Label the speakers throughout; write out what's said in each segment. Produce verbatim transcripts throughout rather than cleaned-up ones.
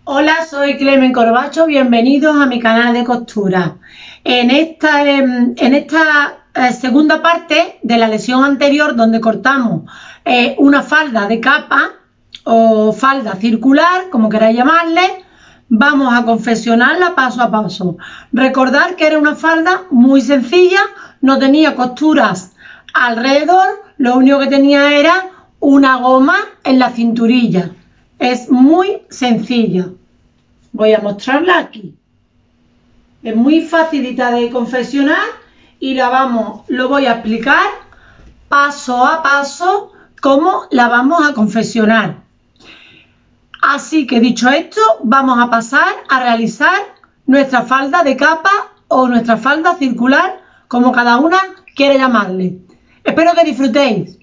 Speaker 1: Hola, soy Clemen Corbacho, bienvenidos a mi canal de costura. En esta, en esta eh, segunda parte de la lección anterior, donde cortamos eh, una falda de capa o falda circular, como queráis llamarle, vamos a confeccionarla paso a paso. Recordad que era una falda muy sencilla, no tenía costuras alrededor, lo único que tenía era una goma en la cinturilla. Es muy sencilla. Voy a mostrarla aquí. Es muy facilita de confeccionar y la vamos, lo voy a explicar paso a paso cómo la vamos a confeccionar. Así que dicho esto, vamos a pasar a realizar nuestra falda de capa o nuestra falda circular, como cada una quiera llamarle. Espero que disfrutéis.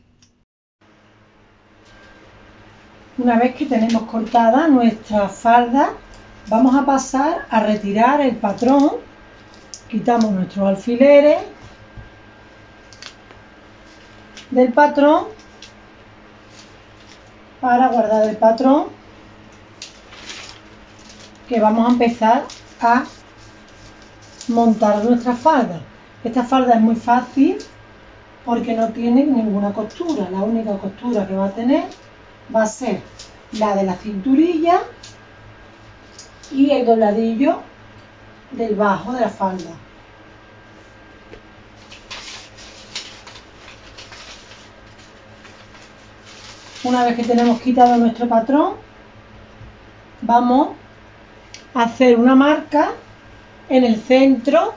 Speaker 1: Una vez que tenemos cortada nuestra falda, vamos a pasar a retirar el patrón. Quitamos nuestros alfileres del patrón para guardar el patrón, que vamos a empezar a montar nuestra falda. Esta falda es muy fácil porque no tiene ninguna costura. La única costura que va a tener va a ser la de la cinturilla y el dobladillo del bajo de la falda. Una vez que tenemos quitado nuestro patrón, vamos a hacer una marca en el centro.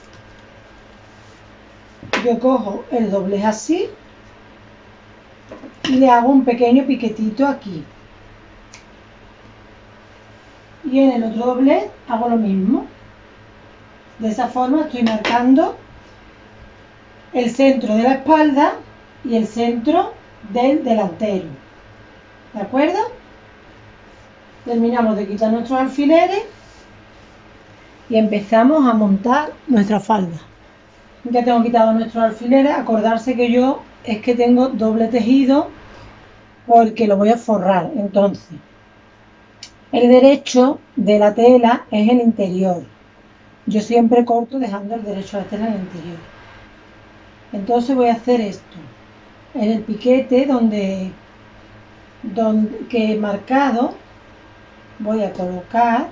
Speaker 1: Yo cojo el doblez así y le hago un pequeño piquetito aquí, y en el otro doblez hago lo mismo. De esa forma estoy marcando el centro de la espalda y el centro del delantero. ¿De acuerdo? Terminamos de quitar nuestros alfileres y empezamos a montar nuestra falda. Ya tengo quitado nuestros alfileres. Acordarse que yo es que tengo doble tejido porque lo voy a forrar. Entonces, el derecho de la tela es el interior. Yo siempre corto dejando el derecho de la tela en el interior. Entonces voy a hacer esto. En el piquete donde, donde que he marcado, voy a colocar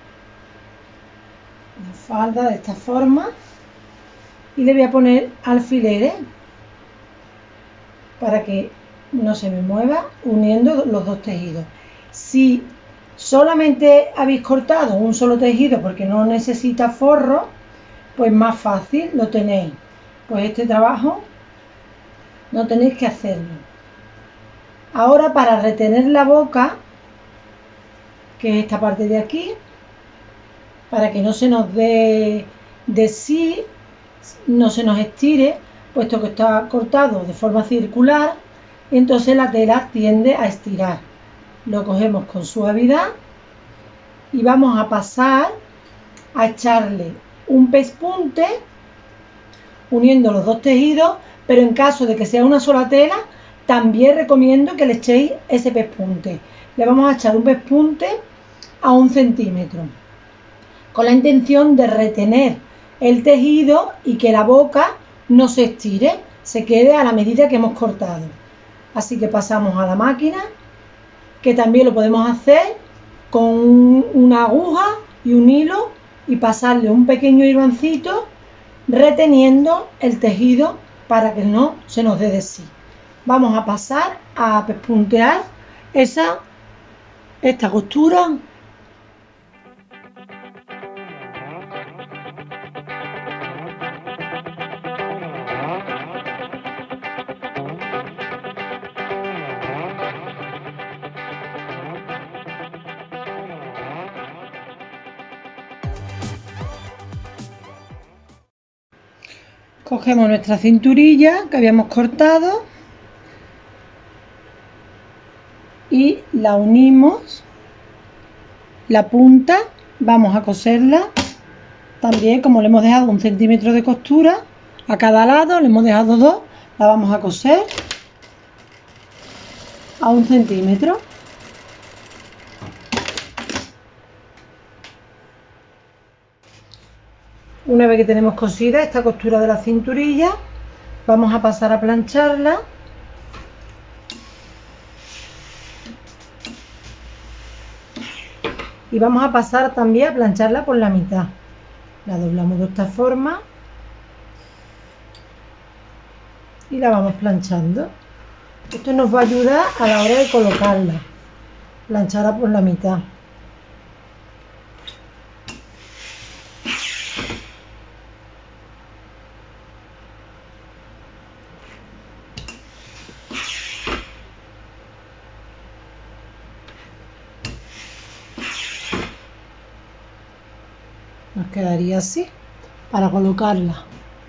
Speaker 1: la falda de esta forma y le voy a poner alfileres para que no se me mueva, uniendo los dos tejidos. Si solamente habéis cortado un solo tejido porque no necesita forro, pues más fácil lo tenéis. Pues este trabajo no tenéis que hacerlo. Ahora, para retener la boca, que es esta parte de aquí, para que no se nos dé de sí, no se nos estire, puesto que está cortado de forma circular, entonces la tela tiende a estirar. Lo cogemos con suavidad y vamos a pasar a echarle un pespunte uniendo los dos tejidos, pero en caso de que sea una sola tela, también recomiendo que le echéis ese pespunte. Le vamos a echar un pespunte a un centímetro, con la intención de retener el tejido y que la boca no se estire, se quede a la medida que hemos cortado. Así que pasamos a la máquina, que también lo podemos hacer con una aguja y un hilo y pasarle un pequeño hiloncito reteniendo el tejido para que no se nos dé de sí. Vamos a pasar a pespuntear esa, esta costura. Cogemos nuestra cinturilla que habíamos cortado y la unimos, la punta, vamos a coserla también, como le hemos dejado un centímetro de costura a cada lado, le hemos dejado dos, la vamos a coser a un centímetro. Una vez que tenemos cosida esta costura de la cinturilla, vamos a pasar a plancharla. Y vamos a pasar también a plancharla por la mitad. La doblamos de esta forma y la vamos planchando. Esto nos va a ayudar a la hora de colocarla, plancharla por la mitad. Nos quedaría así para colocarla.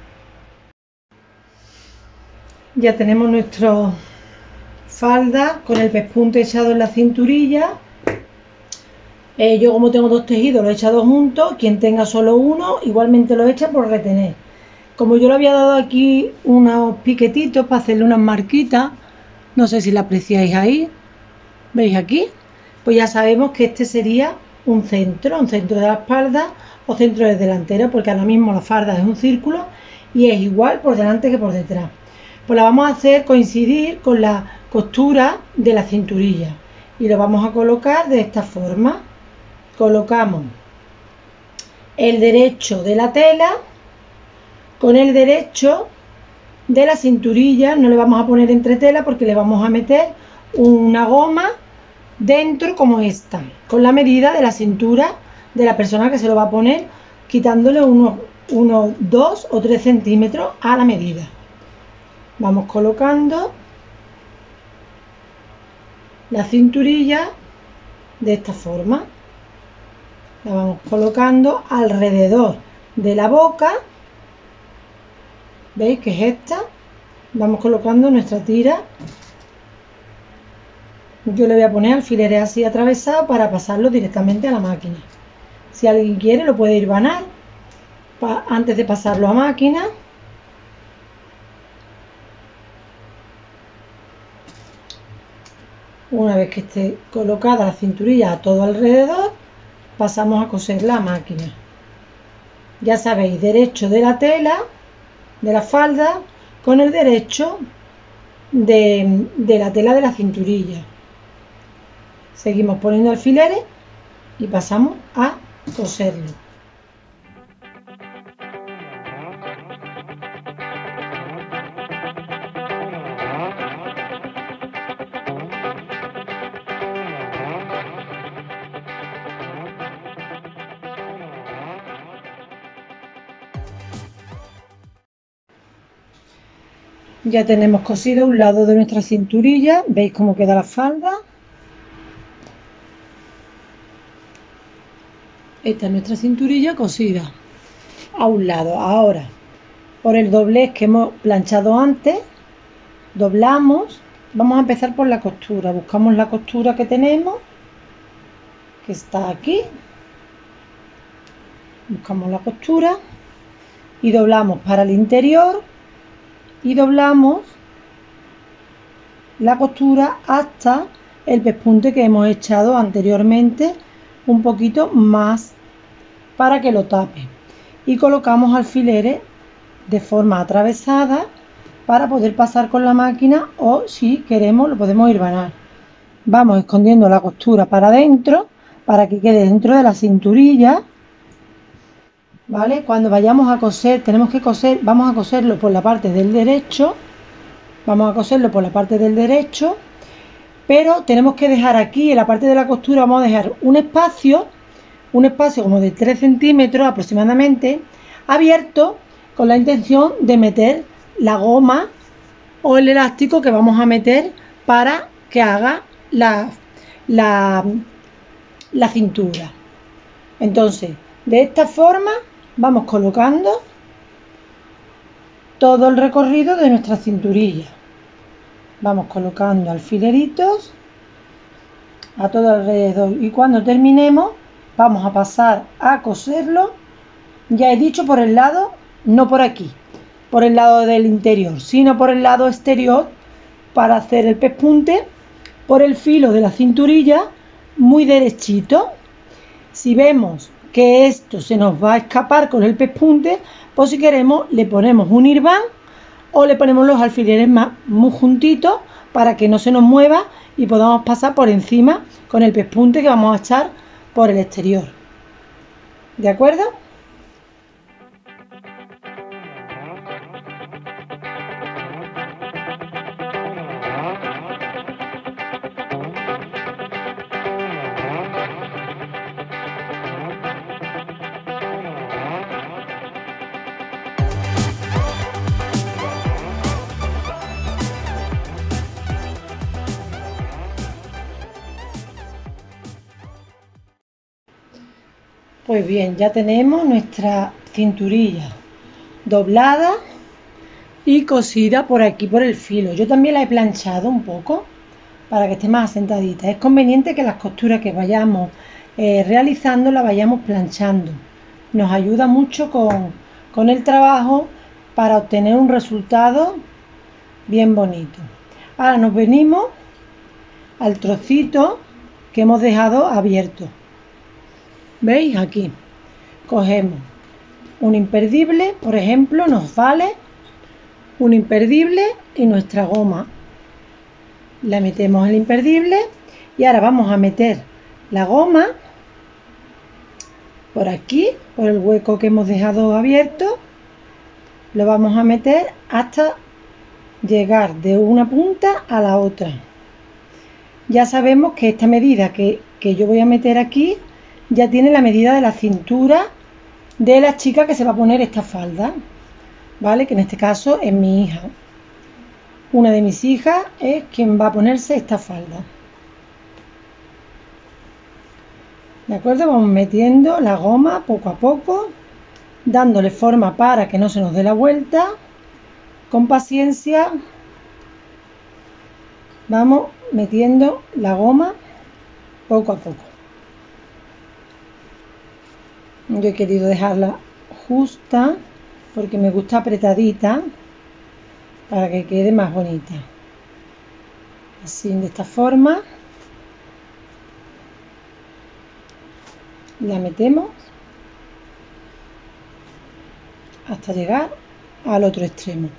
Speaker 1: Ya tenemos nuestra falda con el pespunte echado en la cinturilla. Eh, yo como tengo dos tejidos lo he echado juntos. Quien tenga solo uno igualmente lo echa por retener. Como yo le había dado aquí unos piquetitos para hacerle unas marquitas, no sé si la apreciáis ahí, veis aquí, pues ya sabemos que este sería un centro, un centro de la espalda o centro del delantero, porque ahora mismo la falda es un círculo y es igual por delante que por detrás. Pues la vamos a hacer coincidir con la costura de la cinturilla y lo vamos a colocar de esta forma. Colocamos el derecho de la tela con el derecho de la cinturilla. No le vamos a poner entretela porque le vamos a meter una goma dentro como esta, con la medida de la cintura de la persona que se lo va a poner, quitándole unos, unos dos o tres centímetros a la medida. Vamos colocando la cinturilla de esta forma. La vamos colocando alrededor de la boca. ¿Veis que es esta? Vamos colocando nuestra tira. Yo le voy a poner alfileres así atravesados para pasarlo directamente a la máquina. Si alguien quiere lo puede hilvanar antes de pasarlo a máquina. Una vez que esté colocada la cinturilla a todo alrededor, pasamos a coser la máquina. Ya sabéis, derecho de la tela, de la falda, con el derecho de, de la tela de la cinturilla. Seguimos poniendo alfileres y pasamos a coserlo. Ya tenemos cosido un lado de nuestra cinturilla. ¿Veis cómo queda la falda? Esta es nuestra cinturilla cosida a un lado. Ahora, por el doblez que hemos planchado antes, doblamos. Vamos a empezar por la costura. Buscamos la costura que tenemos, que está aquí. Buscamos la costura y doblamos para el interior y doblamos la costura hasta el pespunte que hemos echado anteriormente, un poquito más para que lo tape, y colocamos alfileres de forma atravesada para poder pasar con la máquina, o si queremos lo podemos hilvanar. Vamos escondiendo la costura para adentro para que quede dentro de la cinturilla, ¿vale? Cuando vayamos a coser, tenemos que coser, vamos a coserlo por la parte del derecho, vamos a coserlo por la parte del derecho, pero tenemos que dejar aquí en la parte de la costura, vamos a dejar un espacio, un espacio como de tres centímetros aproximadamente, abierto, con la intención de meter la goma o el elástico que vamos a meter para que haga la, la, la cintura. Entonces, de esta forma vamos colocando todo el recorrido de nuestra cinturilla. Vamos colocando alfileritos a todo alrededor y cuando terminemos vamos a pasar a coserlo. Ya he dicho por el lado, no por aquí, por el lado del interior, sino por el lado exterior, para hacer el pespunte por el filo de la cinturilla muy derechito. Si vemos que esto se nos va a escapar con el pespunte, pues si queremos le ponemos un hirván o le ponemos los alfileres más muy juntitos para que no se nos mueva y podamos pasar por encima con el pespunte que vamos a echar por el exterior. ¿De acuerdo? Pues bien, ya tenemos nuestra cinturilla doblada y cosida por aquí por el filo. Yo también la he planchado un poco para que esté más asentadita. Es conveniente que las costuras que vayamos eh, realizando las vayamos planchando. Nos ayuda mucho con, con el trabajo para obtener un resultado bien bonito. Ahora nos venimos al trocito que hemos dejado abierto. ¿Veis? Aquí cogemos un imperdible, por ejemplo, nos vale un imperdible y nuestra goma. La metemos en el imperdible y ahora vamos a meter la goma por aquí, por el hueco que hemos dejado abierto. Lo vamos a meter hasta llegar de una punta a la otra. Ya sabemos que esta medida que, que yo voy a meter aquí ya tiene la medida de la cintura de la chica que se va a poner esta falda, ¿vale? Que en este caso es mi hija. Una de mis hijas es quien va a ponerse esta falda. ¿De acuerdo? Vamos metiendo la goma poco a poco, dándole forma para que no se nos dé la vuelta. Con paciencia vamos metiendo la goma poco a poco. Yo he querido dejarla justa porque me gusta apretadita para que quede más bonita. Así, de esta forma la metemos hasta llegar al otro extremo.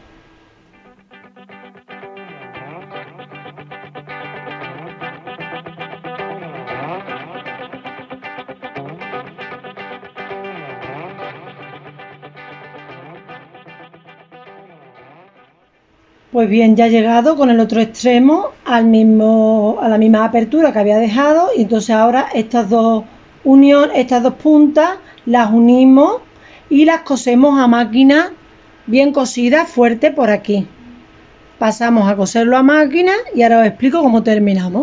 Speaker 1: Pues bien, ya he llegado con el otro extremo al mismo, a la misma apertura que había dejado, y entonces ahora estas dos unión, estas dos puntas las unimos y las cosemos a máquina bien cosida, fuerte por aquí. Pasamos a coserlo a máquina y ahora os explico cómo terminamos.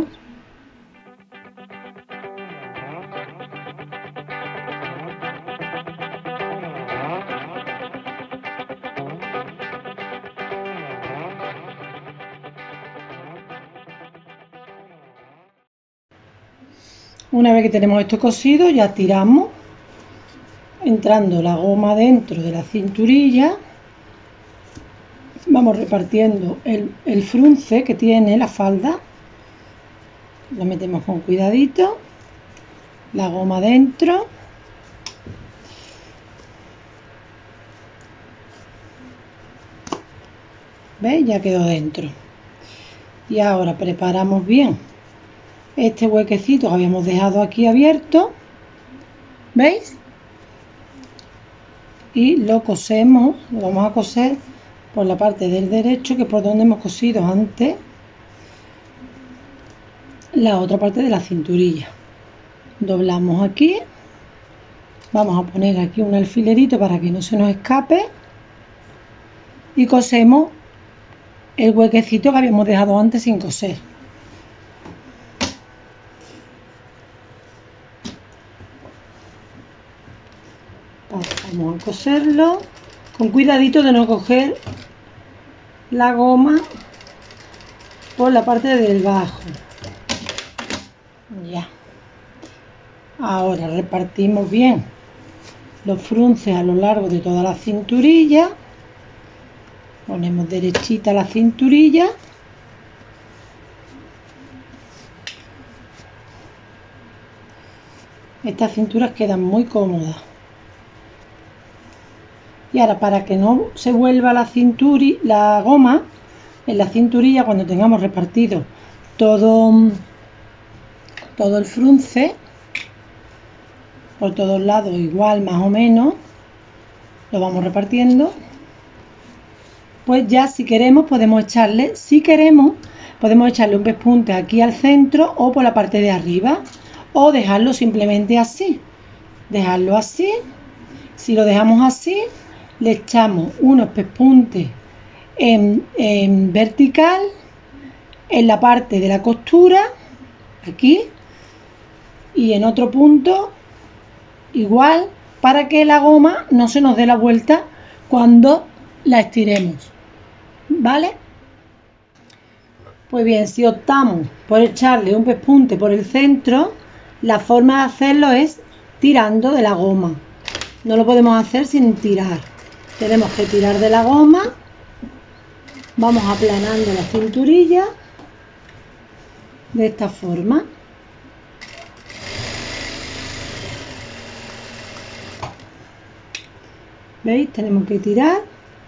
Speaker 1: Una vez que tenemos esto cosido, ya tiramos entrando la goma dentro de la cinturilla. Vamos repartiendo el, el frunce que tiene la falda. Lo metemos con cuidadito. La goma dentro. ¿Veis? Ya quedó dentro. Y ahora preparamos bien este huequecito que habíamos dejado aquí abierto, ¿veis? Y lo cosemos, lo vamos a coser por la parte del derecho, que es por donde hemos cosido antes la otra parte de la cinturilla. Doblamos aquí, vamos a poner aquí un alfilerito para que no se nos escape y cosemos el huequecito que habíamos dejado antes sin coser. Vamos a coserlo con cuidadito de no coger la goma por la parte del bajo. Ya. Ahora repartimos bien los frunces a lo largo de toda la cinturilla. Ponemos derechita la cinturilla. Estas cinturas quedan muy cómodas. Y ahora, para que no se vuelva la cinturilla, la goma en la cinturilla, cuando tengamos repartido todo, todo el frunce por todos lados igual más o menos, lo vamos repartiendo, pues ya si queremos podemos echarle, si queremos podemos echarle un pespunte aquí al centro o por la parte de arriba, o dejarlo simplemente así, dejarlo así. Si lo dejamos así, le echamos unos pespuntes en, en vertical en la parte de la costura, aquí, y en otro punto igual, para que la goma no se nos dé la vuelta cuando la estiremos, ¿vale? Pues bien, si optamos por echarle un pespunte por el centro, la forma de hacerlo es tirando de la goma. No lo podemos hacer sin tirar. Tenemos que tirar de la goma. Vamos aplanando la cinturilla de esta forma. ¿Veis? Tenemos que tirar.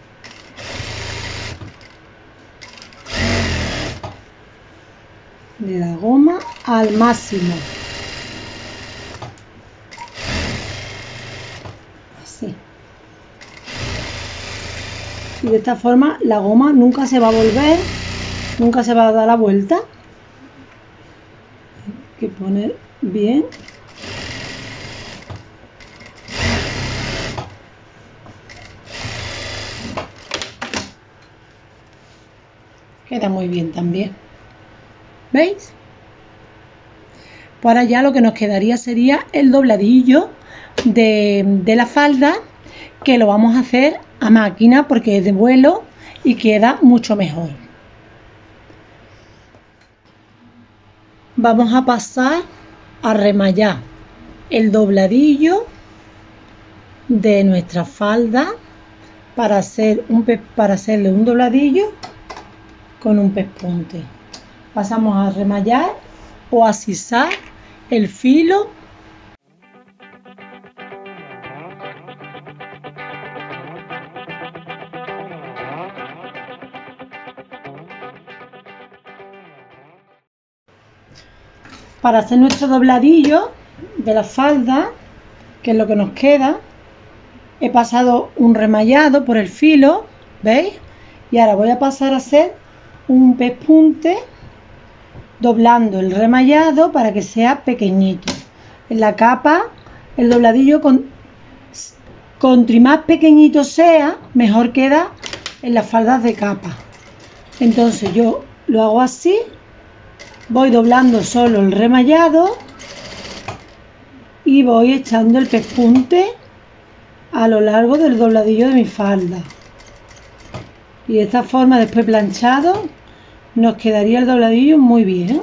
Speaker 1: De la goma al máximo. Así. Y de esta forma la goma nunca se va a volver, nunca se va a dar la vuelta. Hay que poner bien. Queda muy bien también. ¿Veis? Pues ahora ya lo que nos quedaría sería el dobladillo de, de la falda, que lo vamos a hacer a máquina porque es de vuelo y queda mucho mejor. Vamos a pasar a remallar el dobladillo de nuestra falda para, hacer un, para hacerle un dobladillo con un pespunte. Pasamos a remallar o a sisar el filo. Para hacer nuestro dobladillo de la falda, que es lo que nos queda, he pasado un remallado por el filo, ¿veis? Y ahora voy a pasar a hacer un pespunte doblando el remallado para que sea pequeñito. En la capa, el dobladillo, con, cuanto más pequeñito sea, mejor queda en las faldas de capa. Entonces yo lo hago así, voy doblando solo el remallado y voy echando el pespunte a lo largo del dobladillo de mi falda. Y de esta forma, después planchado, nos quedaría el dobladillo muy bien.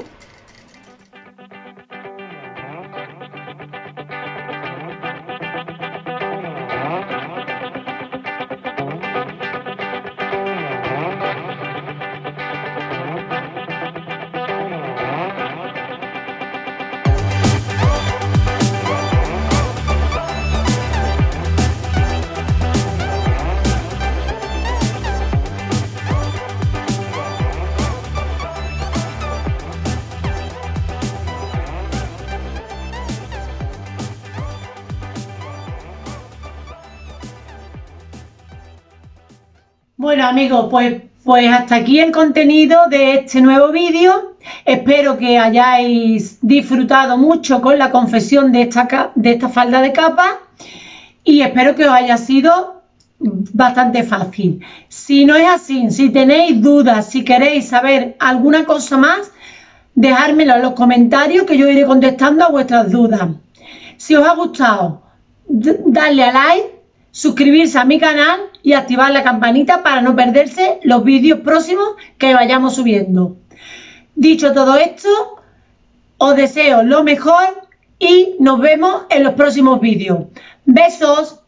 Speaker 1: Bueno amigos, pues, pues hasta aquí el contenido de este nuevo vídeo. Espero que hayáis disfrutado mucho con la confección de esta, de esta falda de capa y espero que os haya sido bastante fácil. Si no es así, si tenéis dudas, si queréis saber alguna cosa más, dejármelo en los comentarios que yo iré contestando a vuestras dudas. Si os ha gustado, darle a like, suscribirse a mi canal y activar la campanita para no perderse los vídeos próximos que vayamos subiendo. Dicho todo esto, os deseo lo mejor y nos vemos en los próximos vídeos. Besos.